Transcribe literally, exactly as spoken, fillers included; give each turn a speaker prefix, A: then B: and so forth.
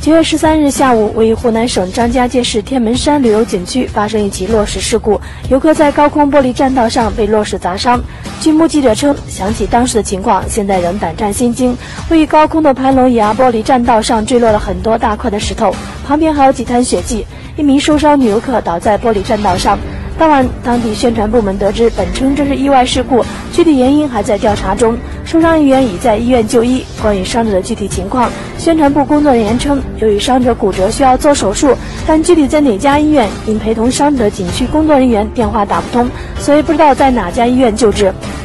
A: 九月十三日下午，位于湖南省张家界市天门山旅游景区发生一起落石事故，游客在高空玻璃栈道上被落石砸伤。据目击者称，想起当时的情况，现在仍胆战心惊。位于高空的盘龙崖玻璃栈道上坠落了很多大块的石头，旁边还有几滩血迹。一名受伤女游客倒在玻璃栈道上。当晚，当地宣传部门得知，本称这是意外事故，具体原因还在调查中。受伤人员已在医院就医。关于伤者的具体情况，宣传部工作人员称，由于伤者骨折需要做手术，但具体在哪家医院，因陪同伤者景区工作人员电话打不通，所以不知道在哪家医院救治。